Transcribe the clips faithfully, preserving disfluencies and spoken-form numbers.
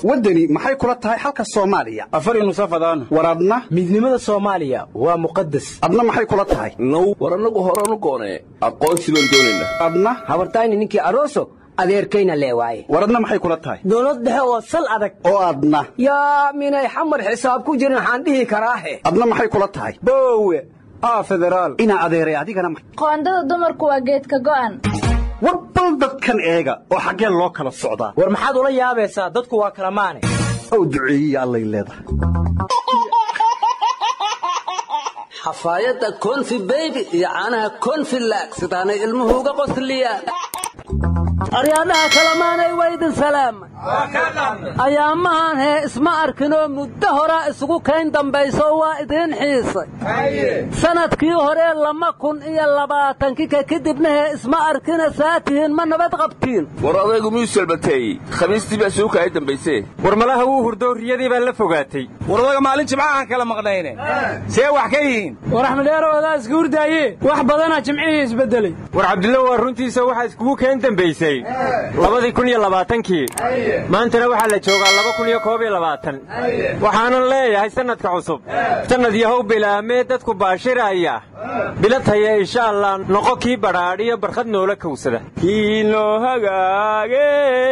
wadani maxay kula tahay halka Soomaaliya afar iyo nusafadaan waradna midnimada Soomaaliya waa muqaddas adna maxay kula tahay no waranagu horanu goone aqoonsi baan doonayna adna habartayni ninkii arooso adeerkayna leewaay waradna maxay kula tahay dawlad dhexe oo sal adag oo adna yaa minay xamar xisaab ku jirin waxaan dhihi karaahe adna maxay kula tahay boowe ah federaal ina adeeray adigana qoondada dumarku waa geedka go'an warbal dadkan eega oo xagee loo kala socdaa war maxaad ula yaabaysaa dadku waa kala maane oo duceeyay allay leedahay xafaayada konfi baby iyo caanaha konfi laak sidaanay ilmuhu uga qosliyaan aryaadaha kalamaanay waydin salaam ayaamahan hee isma arkinoo muddo horaa isugu kayn dambayso waa idiin xiisay sanadkii hore lama kun iyo labaatankii ka kadibna hee isma arkina saatihiin ma nabad qabtiin war adaygu miyuu salbatay khamiistii baa soo kaay dambaysee war malaha wuu hurdo riyadii baa la fogaatay war adaga maalin jimcahan kala maqnayne see wax ka yihiin war axmedeero odaa iska hurdaaye wax badana jimcihii isbedelay war cabdillah waa runtiisa waxa iskugu kayn dambaysay labadii kun iyo labaatankii maantana waxaa la joogaa laba kun iyo koob iyo labaatan waxaanan leeyahay sanadka cusub sanad yahow bilaamee dadku baashiraya bilataya insha allah noqo kii badhaadhiyo barkhad noola kowsada kii loo hagaage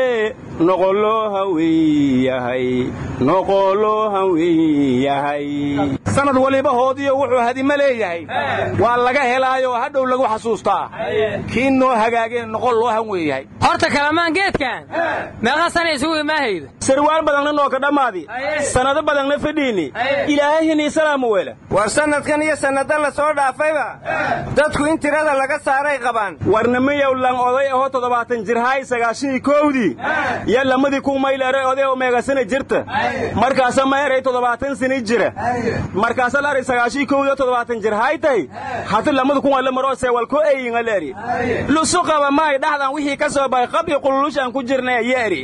noqo loo haweeyahay noqo loo haweeyahay sanad waliba hoodiyo wuxuu hadima leeyahay waa laga helaayo hadhow lagu xasuustaa kii noo hagaageen noqo loo haweeyahay horta kalamaan geedkan meeqa sana isugu imaahayda sarwaal badanna noo ka dhammaadi sanado badanna fadhiini ilaahayni salaamu weela war sanadkan iyo sanada la soo dhaafayba dadku in tirada laga saaray qabaan warnamiyow lan oday ahoo toddobaatan jir hay sagaashan iyo kowdii iyo lamadii ku mayleeray oday oo meeqa sana jirta markaasa meeray toddobaatan sana jira markaasa la sagaashan iyo kowdii toddobaatan jir hay tay hata lamadu ku wala maro see wal ko eeyinga leeri lusu qaba maay dhaxdan wixii ka soo bay qab iyo qululushan ku jirnaa yeeri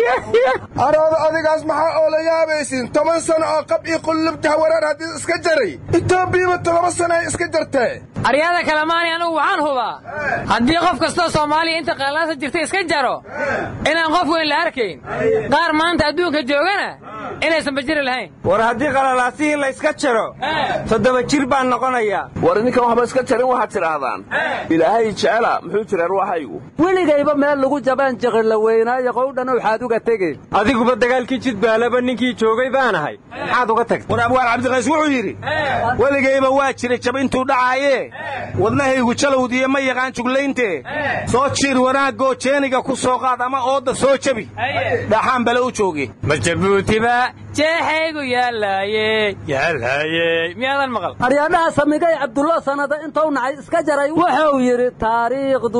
arada adigaas maxaa oo la yaabaysin toban sano oo qab iyo qulubta warar hadii iska jaray Itoobiya toban sano iska jartay ariyada kalamaani anigu waxaan hubaa haddii qof kasta Soomaaliya inta qalaasa jirtay iska jaro inaan qof weyn la arkayn qaar maanta adduunka joogana inaysan bajiri lahayn war haddii qalalaasiin la iska jaro toddoba jir baan noqonayaa war ninkan waxba iska jarin waxaad tidhaahdaan ilaahay jecela muxuu jiraa ruuxaygu weligayba meel lagu jabaan jiqir la weynaayo qowdhan waxaad uga tegeen adiguba dagaalkii jidbaalaba ninkii joogay baanahay maxaad uga tagtay war abwaal cabdiqays wuxuu yidhi weligayba waa jiray jab intuu dhacaaye wadnahaygu jalowdiiyo ma yaqaan juglaynte soo jiir wanaagoo jeeniga ku soo qaad ama ooda soo jabi dhaxaan bale u jooge ma jabuutiba jeexaygu yaalaaye yaalaaye miyaadan maqal aryaadaha samigay cabdullah sanada intuu nacay iska jaray wuxuu yidhi taariikhdu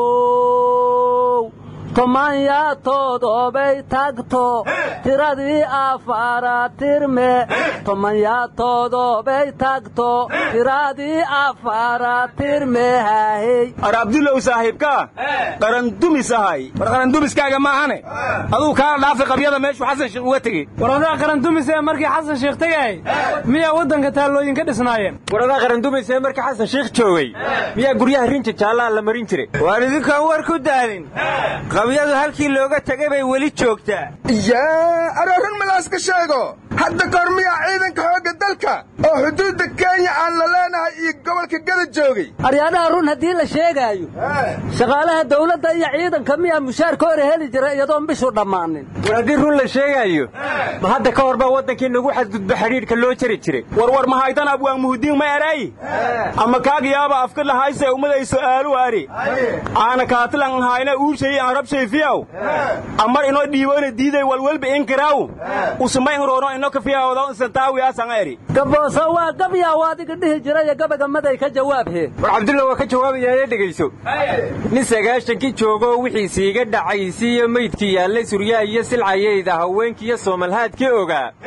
how tomanyaa toodobay tagto tiradii afaraad tirme tomanyaa toodobay tagto tiradii afaraad tirme haahey ar abdulow saaxiibka qarandumis ahay war qarandumiskaaga maahane aduu kaala dhaafay qabyada meeshuu xasan sheekh uga tegey war adaa qarandumis ee markii xasan sheekh tegay miyaa waddanka taallooyin ka dhisnaayeen war adaa qarandumis ee markii xasan sheekh joogay miyaa guryaha rinja jaallaa la marin jiray waar idinkaan war ku daalin qabyadu halkii looga tagay bay weli joogtaa yaa ararun malaas ka sheego hadda kormiya ciidanka xooga dalka oo xuduudda Kenya aan la leenahay iyo gobolka gada joogay aryaadaha run hadii la sheegaayo shaqaalaha dawladda iyo ciidanka miyaa mushaarka hore heli jira iyadoo bishu dhammaanin war hadii run la sheegaayo ma hadda ka horba waddankii nagu xadgudba xiriirka loo jari jiray war war ma haydan abwaan muhdiin ma eray ama kaagiyaaba afka lahayse umaday su'aalu ari aana kaatlan hayna uushay aan rabshay fiyaw amar inoo dhiiboona diiday walwalba in karaaw usmay roono inoo ka fiyaawada santaawi asan ari gaboosa waa gabya waadiga dhihi jiray gabaga maday ka jawaabhe war cabdullah waa ka jawaabayaa dhageyso nin sagaashankii joogo wixii siiga dhacaysiyo meydkii yaalay suryaa iyo silcayeyda haweenkii iyo Soomalhaadkii ogaa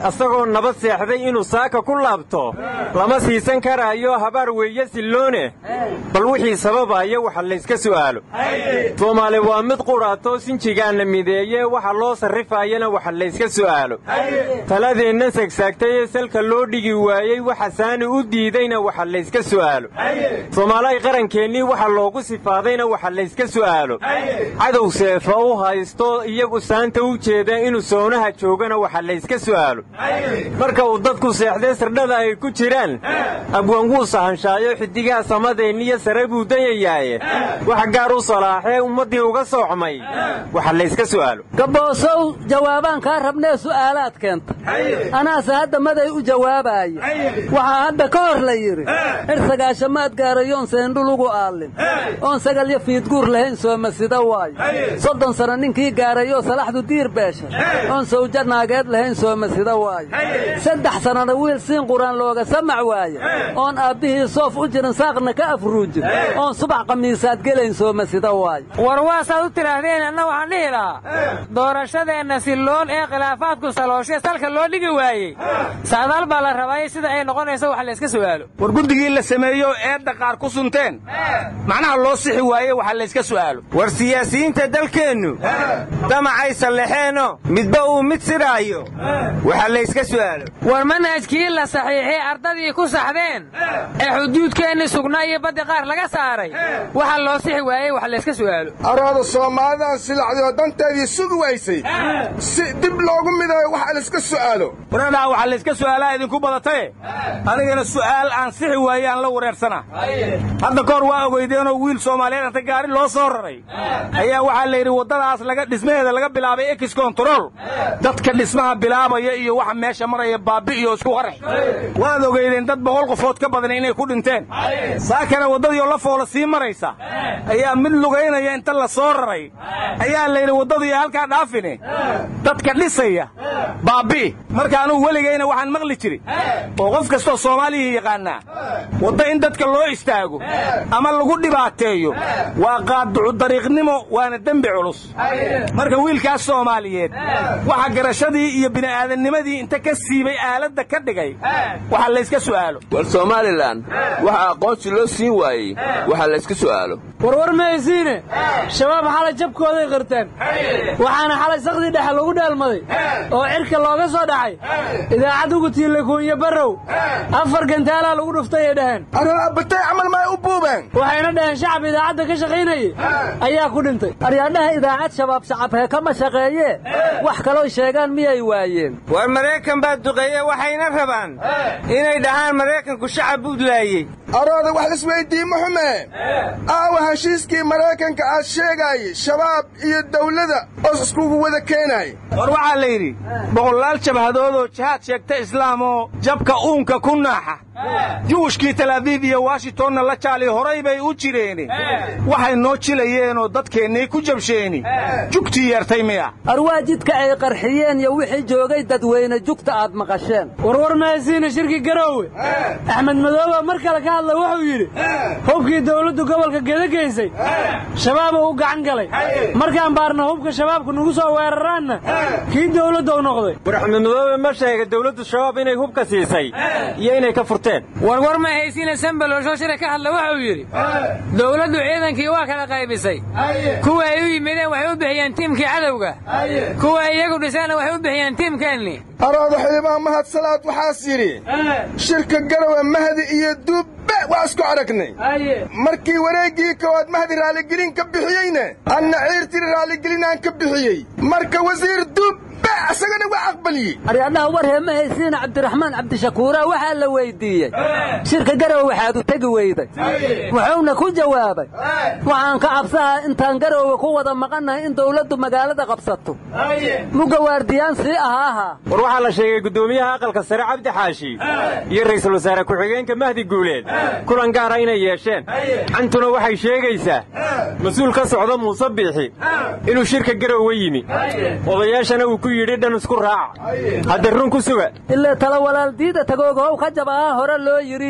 asagoo nabad seexday inuu saaka ku laabto lama siisan karaayo habaar weeye silloone bal wixii sababaya waxa layska su'aalo soomaali waa mid quraato sinjigaana mideeye waxa loo sarrifaayana waxa layska su'aalo taladeenna sagsaagtay ee salka loo dhigi waayey waxa saani u diidayna waxa layska su'aalo soomaalay qarankeenii waxa loogu sifaadayna waxa layska su'aalo cadow seefa u haysto iyagu saanta u jeeda inuu soonaha joogana waxa layska su'aalo marka uu dadku seexday sirdhada ay ku jiraan abwaan wuu sahanshaayo xidigaha samadeenniyo sare buu dayayaaye waxa gaar u salaaxee ummaddii uga soocmay waxa layska su'aalo gaboosow jawaabaan kaa rabnee su'aalaad keenta anaase hadda maday u jawaabaaya waxaa hadda ka hor la yidhi cirsagaashamaad gaarayoon seendhulugu aallin oon sagalyo fiidguur lahayn soomasida waayo soddon sano ninkii gaarayoo salaxdu diir beesha oon sawja naageed lahayn soomasida waayo saddex sannana wiil siin quraan looga samac waaye oon aabbihii soof u jirin saaqna ka afruujin oon subax qamiisaad gelayn soomasida waayo war waasaad u tidhaahdeen anna waxaan dhihi lahaa doorashadeenna silloon ee khilaafaadku salooshe salka loo dhigi waayey saadaal baa la rabay sida ay noqonayso wax layska su'aalo war guddigii la sameeyo eedda qaar ku sunteen macnaha loo sixi waaye waxa layska su'aalo war siyaasiyiinta dalkeennu damacay sallexeenoo midba uu mid sidaayo waxa layska su'aalo war manhajkii la saxiixay ardadii ku saxdeen ee xuduudkeennii sugnaa iyo baddi qaar laga saaray waxa loo sixi waayey wax layska su'aalo araada soomaalidan silaxdii oo danteedii sugi waysay si dib loogu midayo waxa layska su'aalo waradaa waxa layska su'aalaa idinku badataye anigana su'aal aan sixi waaye aan la wareersana hadda kahor waa ogeydeenoo wiil soomaaliyeed inta gaari loo soo raray ayaa waxaa la yidhi waddadaas laga dhismaheeda laga bilaabay ex control dadka dhismaha bilaabaya iyo waxa meesha maraya baabi iyo isku qarax waad ogeydeen dad boqol qofood ka badan inay ku dhinteen saakana waddadiioo la foola sii maraysa ayaa mid lugaynaya inta la soo raray ayaa la yidhi waddadiiyo halkaa dhaafine dadka dhisaya baabi marka anugu weligayna waxaan maqli jiri oo qof kastoo soomaaliya yaqaanaa wadda in dadka loo istaago ama lagu dhibaateeyo waa qaaducu dariiqnimo waana dembi culus marka wiilkaas soomaaliyeed waxa garashadii iyo bini'aadannimadii inta ka siibay aaladda ka dhigay waxa layska su'aalo war somalilan waxa aqoonsi loo siin waayey waxa layska su'aalo warwar mahaysiine shabaab xalay jabkooday qirteen waxaana xalay sakdii dhexe lagu dheelmaday oo cirka looga soo dhacay idaacad ugu tiille kuunyo barrow afar gantaalaa lagu dhuftay ay dhaheen araabatay camal maay u buubeen waxayna dhaheen shacab idaacadda ka shaqaynayay ayaa ku dhintay aryaadhaha idaacad shabaab shacabhee kama shaqeeyee wax kaloo sheegaan miyay waayeen war maraykan baa duqeeye waxayna rabaan inay dhahaan maraykanku shacab buu laayey araada wax isweydii muxume aawa heshiiskii maraykanka aad sheegaayey shabaab iyo dawladda oo iskugu wada keenaay war waxaa la yidhi boqolaal jabhadoodoo jihaad sheegta islaam oo jabka uunka ku naaxa juushkii talaabiib iyo washingtonna la jaali horay bay u jireeni waxay noo jilayeenoo dadkeennii ku jabsheeni jugtii yeertay miya arwaajidka ay qarxiyeen iyo wixii joogay dadweyne jugta aad maqasheen warwar mahaysiina shirki garoowe axmed madooba mar kale ka hadla wuxuu yidhi hubkii dawladdu gobolka gedagaysay shabaabuu u gacan galay markaan baarna hubka shabaabku nagu soo weeraraanna kii dawladda u noqday war axmed madoobe ma sheega dawladdu shabaab inay hubka siisay iyo inay ka furteen warwar mahaysiina sambaloosho shira ka hadla wuxuu yidhi dawladdu ciidankii waa kala qaybisay kuwa ay u yimideen waxay u bixiyeen tiimkii cadowga kuwa ay iyagu dhiseenna waxay u bixiyeen tiimkeennii araada xildhibaan mahad salaad waxaas yidhi shirka garowe mahdi iyo duubbe waa isku aragnay markii wareeggii koowaad mahdi raaligelin ka bixiyeyne anna ciirtiri raaligelinaan ka bixiyey marka wasiir duubbe asagana waa aqbaliyey aryaadhaha war hee mahaysiina cabdiraxmaan cabdishakuura waxaa la weyddiiyey shirka garowe waxaad u tegi weyday wuxuuna ku jawaabay waxaan ka cabsahaa intaan garowe ku wada maqannahay in dawladdu magaalada qabsato mugga waardiyaan sii ahaaha war waxaa la sheegay guddoomiyaha aqalka sare cabdi xaashi iyo ra'iisul wasaare ku-xigeenka mahdi guuleed kulan gaara inay yeesheen cantuna waxay sheegaysaa mas-uul ka socda muuse biixi inuu shirka garowe yimi odayaashana uu ku yidhi dhan isku raaca hadda run ku suga ilaa tala walaaldiida tagoogahow ka jabaa hore loo yidhi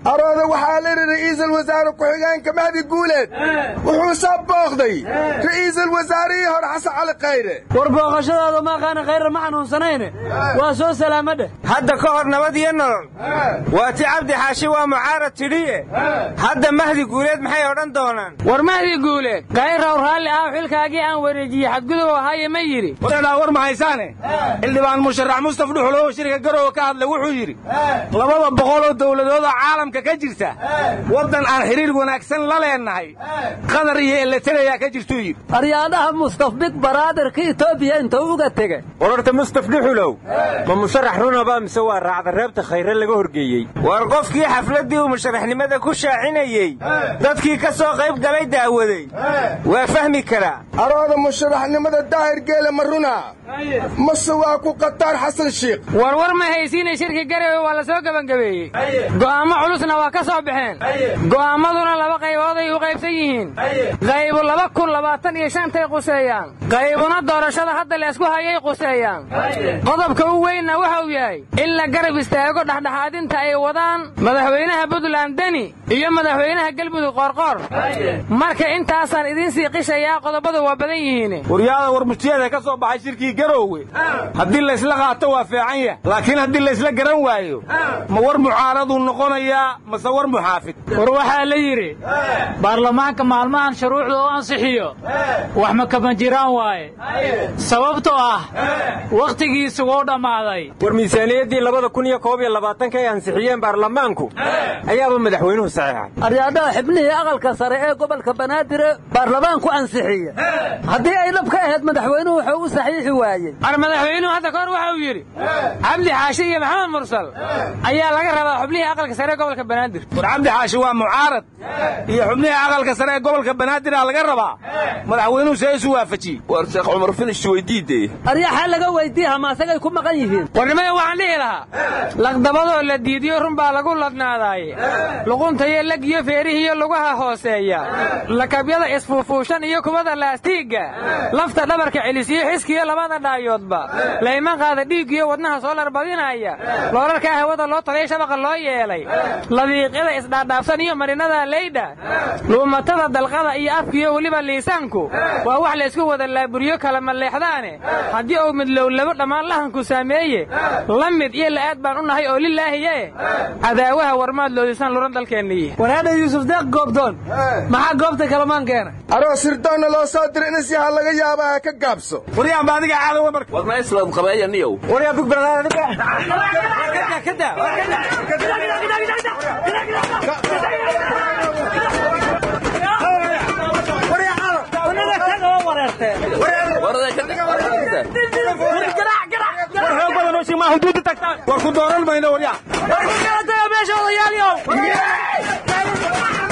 arooda waxaa la yidhi ra'iisul wasaare ku-xigeenka mahdi guuleed wuxuu soo booqday ra'iisul wasaarihii hore xasan cali khayre war booqashadaada ma aqaana khayre ma xanuunsanayne waa soo salaamadhe hadda ka hor nabad iyo nolol waa ti cabdi xaashi waa mucaarad tidhiye hadda mahdi guuleed maxay odhan doonaan war mahdi guuleed khayrow raalli ah xilkaagii aan wareejiyey xadgudub ahaaye ma yidhi wadadhaa war ma haysaane xildhibaan musharax mustaf dhuxulow shirka garowe ka hadlay wuxuu yidhi labada boqoloo dawladoodoo caalamka ka jirta waddan aan xiriir wanaagsan la leennahay qatar iyo eletereyaa ka jirtuu yidhi aryaadhaha mustaf big baraadarka etoobiya intuu uga tegey wararta mustaf dhuxulow ma musharax runaba mise waa raacda reebta khayre laga horgeeyey war qofkii xafladdii uu musharaxnimada ku shaacinayey dadkii ka soo qayb galay daawaday waa fahmi karaa arooda musharaxnimada daahir geele ma runaa mase waa ku qataar xasan shiikh warwar ma haysiinay shirki garowe waa la soo gebangabeeyey go'aamo culusna waa ka soo baxeen go'aamaduna laba qaybooday u qaybsan yihiin qaybu laba kun labaatan iyo shantay quseeyaan qaybuna doorashada hadda la isku hayay quseeyaan qodobka u weynna waxa uu yahay in la garab istaago dhexdhexaadinta ay wadaan madaxweynaha puntland deni iyo madaxweynaha galmudug qoorqoor marka intaasaan idiin sii qishayaa qodobadu waa badan yihiin waryaada war mujtiyada ka soo baxay shirkii garowe haddii laysla qaato waa fiican yah laakiin haddii laysla garan waayo ma war mucaaraduu noqonayaa mase war muxaafid war waxaa la yidhi baarlamaanka maalmahan shuruucda u ansixiyo wax ma kama jiraan waaye sababtoo ah wakhtigiisu wuu dhammaaday war miisaaniyaddii labada kun iyo koob iyo labaatanka ay ansixiyeen baarlamaanku ayaaba madaxweynuhu saxiixay aryaadhaha xibnihii aqalka sare ee gobolka banaadir baarlamaanku ansixiye haddii ay dhab ka ahayd madaxweynuhu wuxuu u saxiixi waayey ar madaxweynuhu hadda kahor waxa uu yidhi cabdi xaashi iyo maxamed mursal ayaa laga rabaa xubnihii aqalka sare ee gobolka banaadir war cabdi xaashi waa mucaarad iyo xubnihii aqalka sare ee gobolka banaadir laga rabaa madaxweynuhu see isu waafajiyey war sheekh cumar finish weydiidee aryaxa laga weydiiha ma asagay ku maqan yihiin warnimada waxaan dhihi lahaa laqdabadoo la diidiyo run baa lagu ladnaadaaye luquntayo leg iyo feerihiiyo lugaha hooseeya lakabyada isfuufuushan iyo kubada laastiigga lafta dhabarka celisiyo xiskiyo labada dhaayoodba layman qaada dhiiggiyo wadnaha soo larbadinaya loorarkaa hawada loo talay shabaqa loo yeelay ladiiqyada isdhaadhaafsan iyo marinada leydha luumatada dalqada iyo afkiyo weliba liisaanku waa wax laysku wada laaburiyo kala maleexdaane haddii uu midlowlabo dhammaan lahanku saameeye la mid iyo la'aad baan u nahay oo lilaahiye cadaawaha warmaad loodisan luran dalkeenniyi waraadha yuusuf deeq goobdoon maxaa goobta kalamaan keena aroo sirdoonna loo soo diray in isyaha laga yaabaa ka gaabso waryaan ba adiga caadawa marka war ma islaad qabeeya niyow waryaa big brother adiga kada war ku dooran mayno waryaa